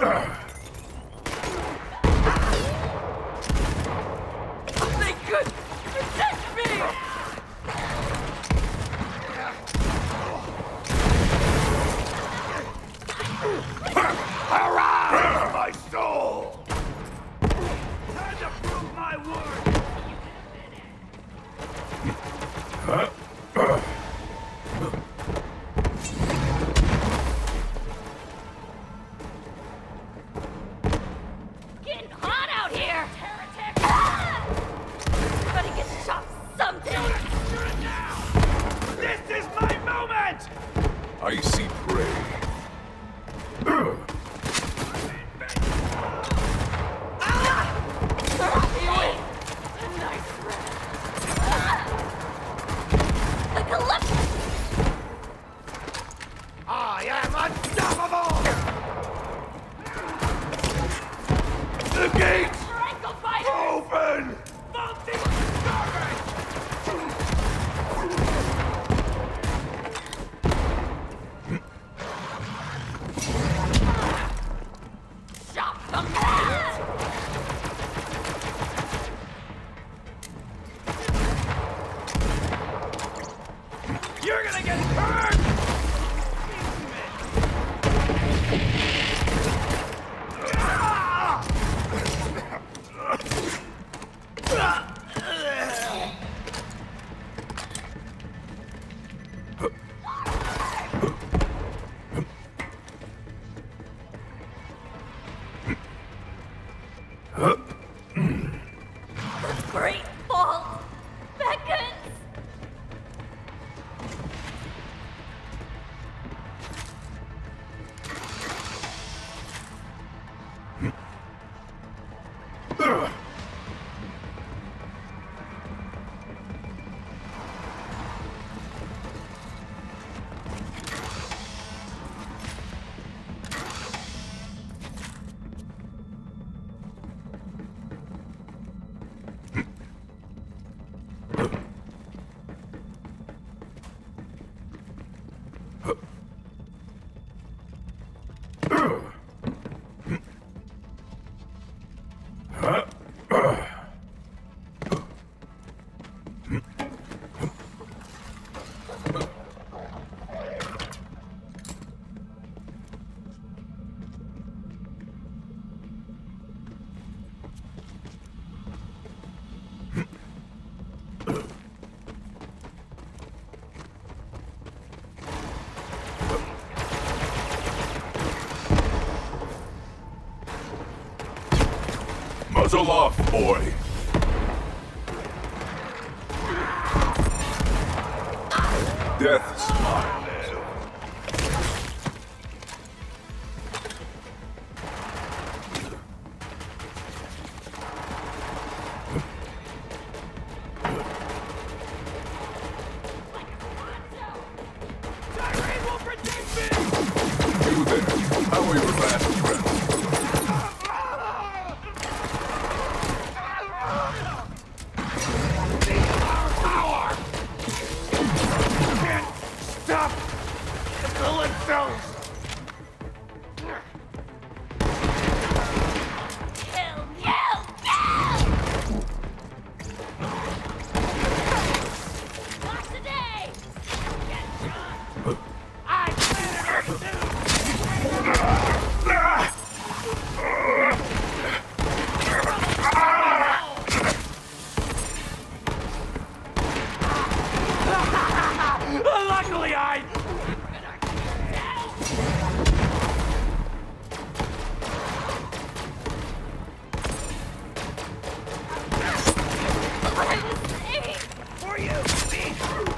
They could protect me! Hurrah! My soul! Time to prove my worth! Getting hot out here! Heretic! Ah! Everybody gets shot someday! This is my moment! I see prey. I am unstoppable! The gates open! Shot them down! You're gonna get hurt! Great fault beckons! Muzzle off, boy. Death smile. Tyrene will protect me! You there. How are your last friends? Power! Can't stop the Calypsos! Kill, kill, kill! Not today! Get shot! I planted her too! Luckily I... For you, me!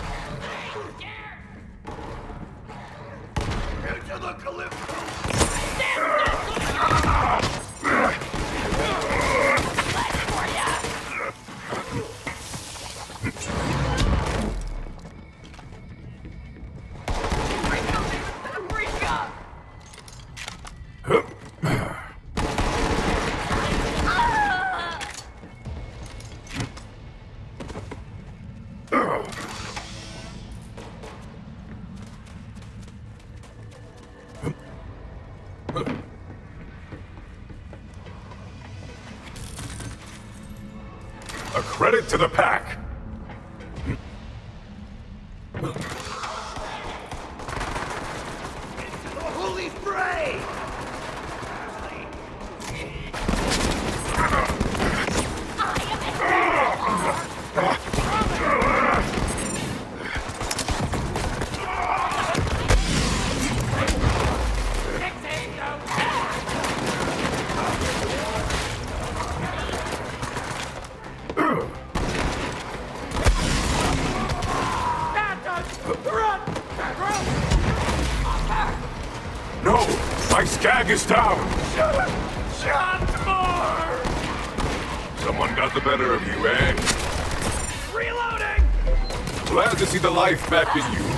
Into the Calypso! A credit to the pack. Into the holy fray! No! My skag is down! Shots more! Someone got the better of you, eh? Reloading! Glad to see the life back in you.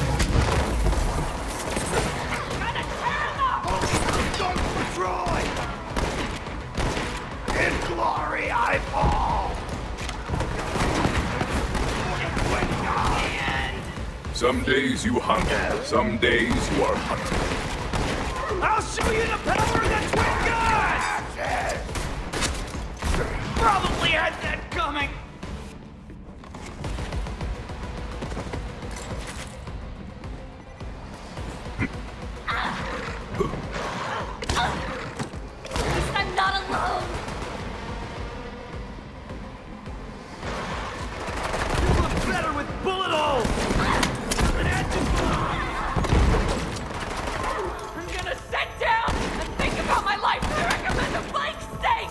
Guns for Troy! In glory I fall! Some days you hunt, some days you are hunted. I'll show you the power of the twin guns! Probably had that coming! At least I'm not alone. You look better with bullet holes! I'm gonna sit down and think about my life. I recommend a blank steak.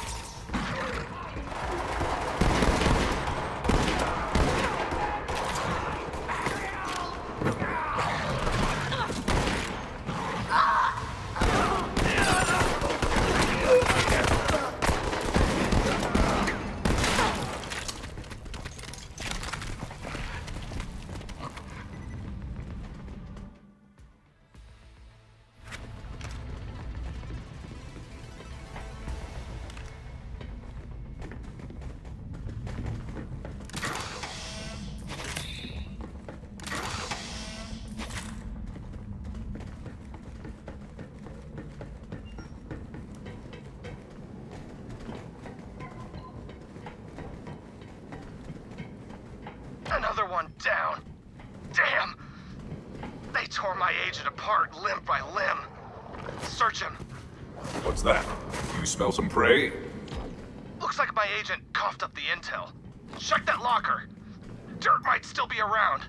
Another one down. Damn! They tore my agent apart limb by limb. Search him. What's that? You smell some prey? Looks like my agent coughed up the intel. Check that locker. Dirt might still be around.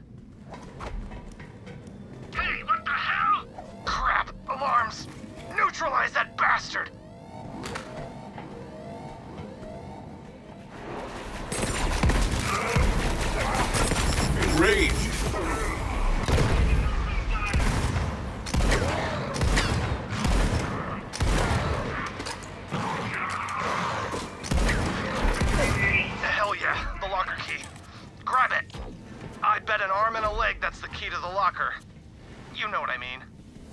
Hey, what the hell? Crap! Alarms! Neutralize that bastard! Rage! Hell yeah, the locker key. Grab it. I bet an arm and a leg that's the key to the locker. You know what I mean.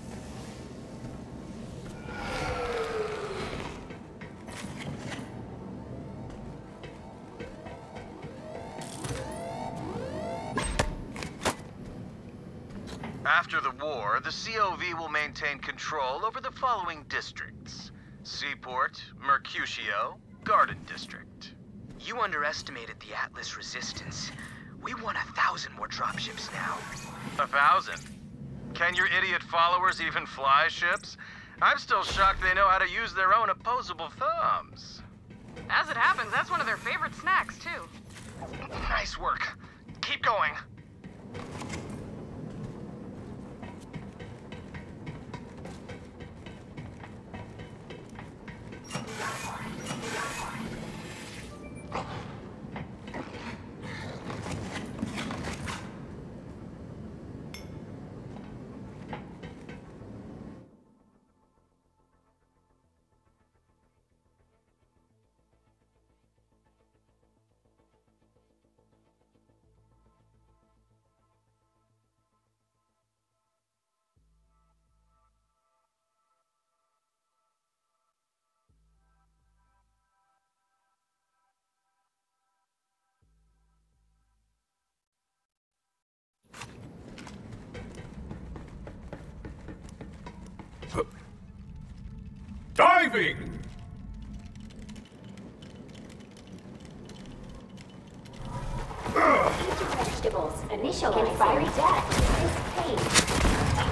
After the war, the COV will maintain control over the following districts: Seaport, Mercutio, Garden District. You underestimated the Atlas resistance. We want 1,000 more dropships now. 1,000? Can your idiot followers even fly ships? I'm still shocked they know how to use their own opposable thumbs. As it happens, that's one of their favorite snacks, too. Nice work. Keep going. Diving! Crucibles. Initializing fiery death. This pain.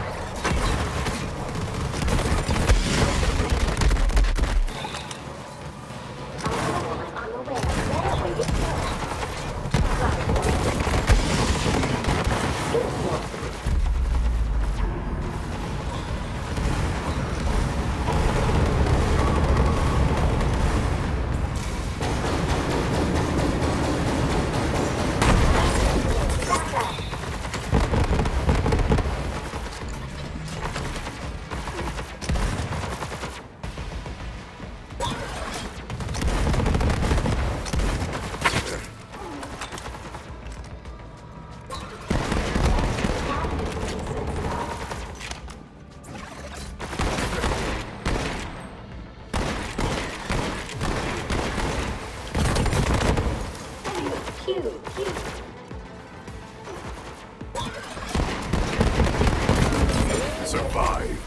Survive.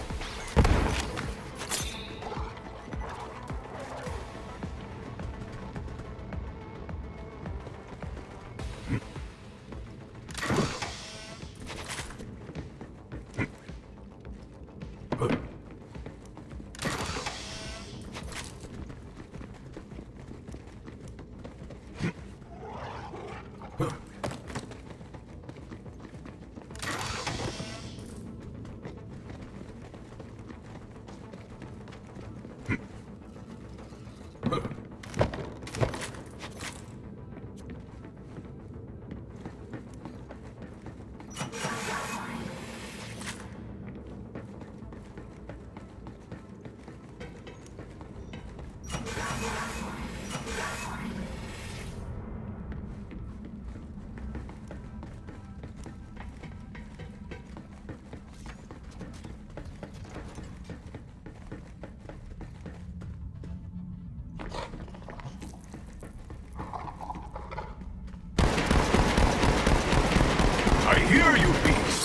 I hear you, beast!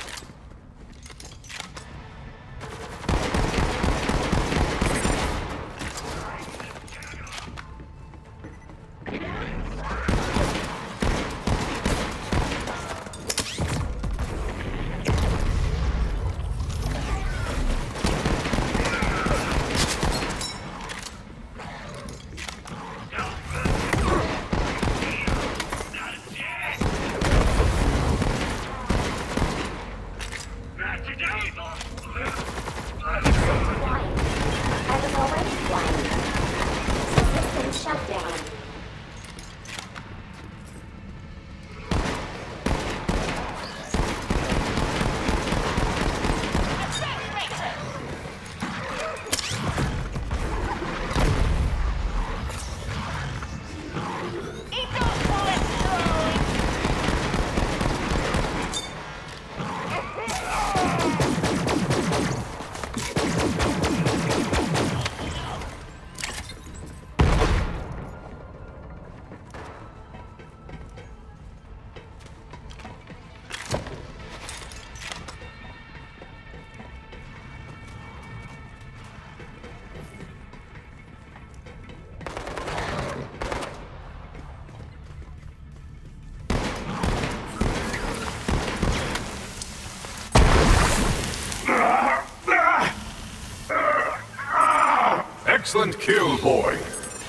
Excellent kill, boy.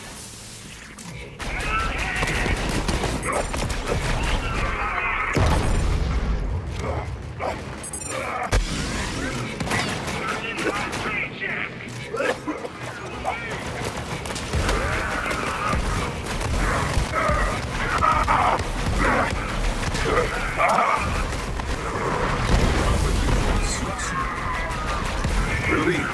Relief.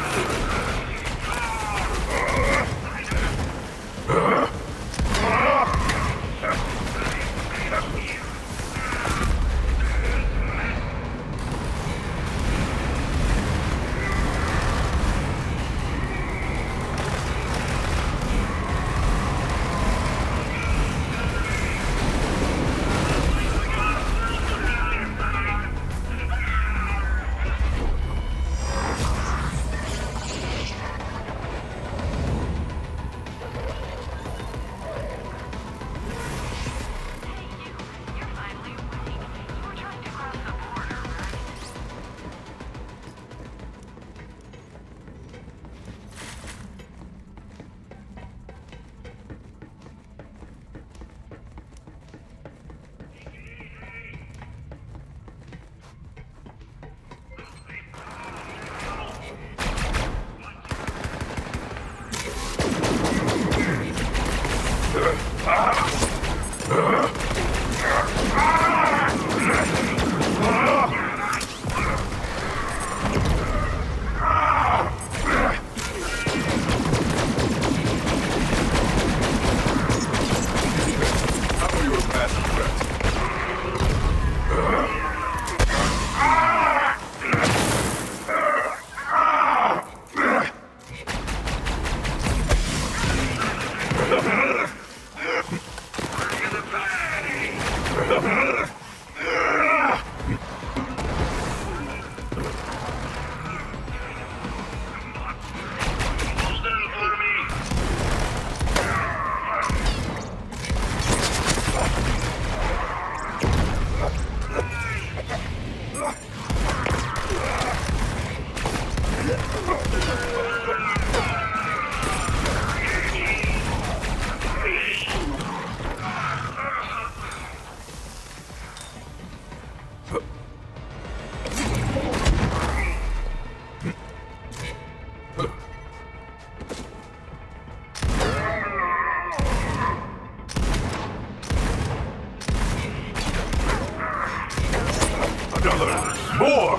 More!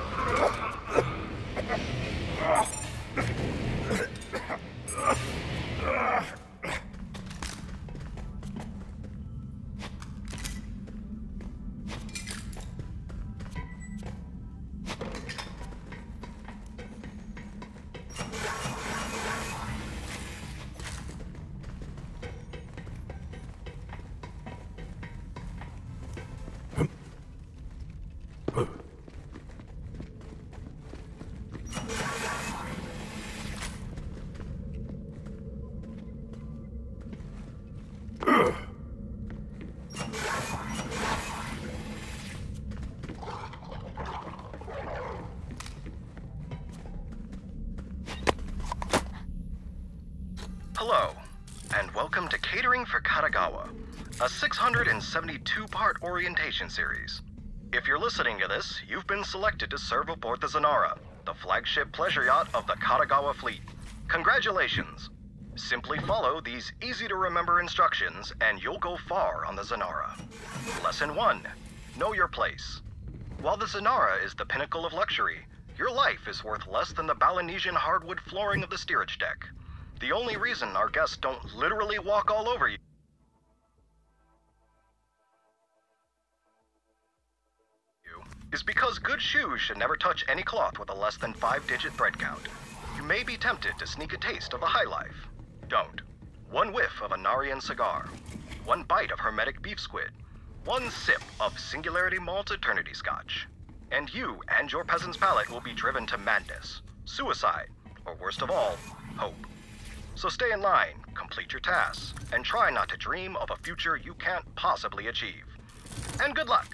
Hello, and welcome to Catering for Katagawa, a 672-part orientation series. If you're listening to this, you've been selected to serve aboard the Zanara, the flagship pleasure yacht of the Katagawa fleet. Congratulations! Simply follow these easy-to-remember instructions, and you'll go far on the Zanara. Lesson 1. Know your place. While the Zanara is the pinnacle of luxury, your life is worth less than the Balinesian hardwood flooring of the steerage deck. The only reason our guests don't literally walk all over you is because good shoes should never touch any cloth with a less than 5-digit thread count. You may be tempted to sneak a taste of the high life. Don't. One whiff of a Narian cigar, one bite of hermetic beef squid, one sip of Singularity Malt Eternity Scotch, and you and your peasant's palate will be driven to madness, suicide, or worst of all, hope. So stay in line, complete your tasks, and try not to dream of a future you can't possibly achieve. And good luck!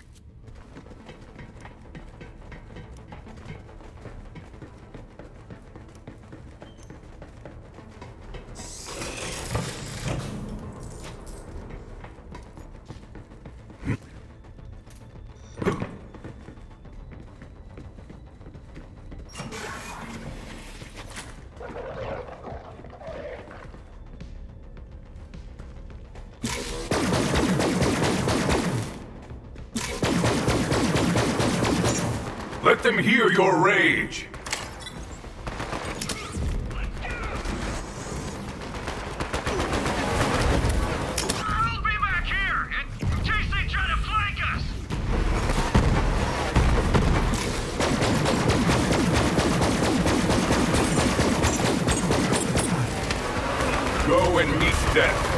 Let them hear your rage! We'll be back here in case they try to flank us! Go and meet death.